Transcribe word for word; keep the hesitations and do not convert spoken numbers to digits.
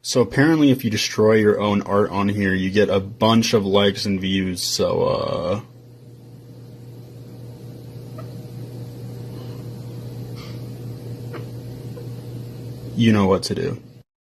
So apparently if you destroy your own art on here, you get a bunch of likes and views, so, uh... you know what to do.